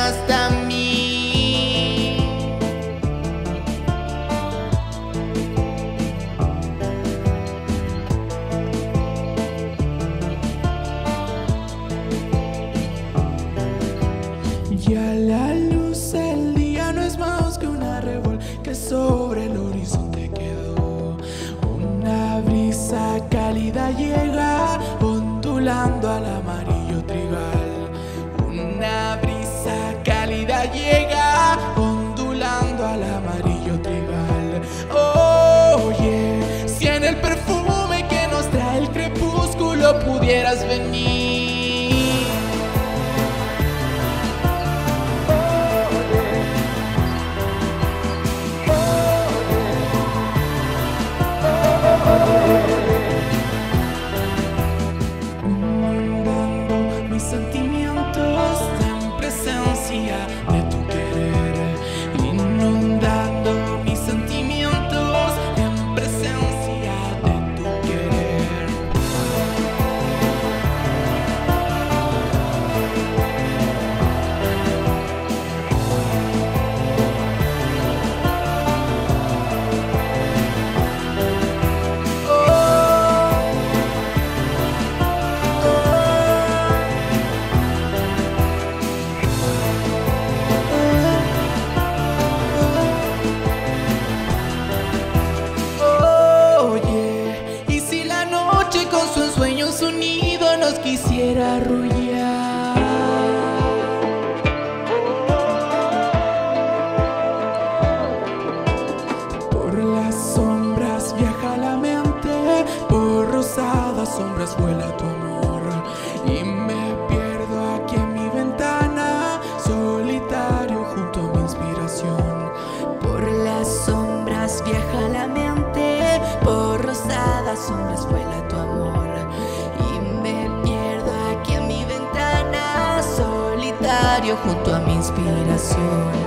hasta mí. Ya la luz del día no es más que una revol que sobre el horizonte quedó. Una brisa cálida llega ondulando al amarillo trigal. Una brisa cálida llega ondulando al amarillo trigal. Oye, si en el perfume que nos trae el crepúsculo pudieras venir. Inundando mis sentimientos en presencia de tu querer. Inundando mis sentimientos en presencia de tu querer. Con su ensueño sonido nos quisiera arrullar. Por las sombras viaja la mente, por rosadas sombras vuela tu amor. Y me pierdo aquí en mi ventana, solitario junto a mi inspiración. Por las sombras viaja la mente, por rosadas sombras vuela tu amor. Y me pierdo aquí en mi ventana, solitario junto a mi inspiración.